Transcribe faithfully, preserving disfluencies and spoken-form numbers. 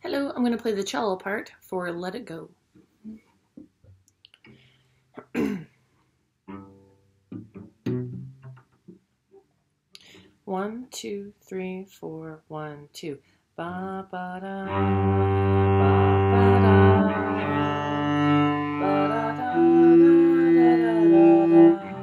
Hello, I'm going to play the cello part for Let It Go. One, two, three, four, one, two. Ba ba da, ba ba da, ba da da da da da da da.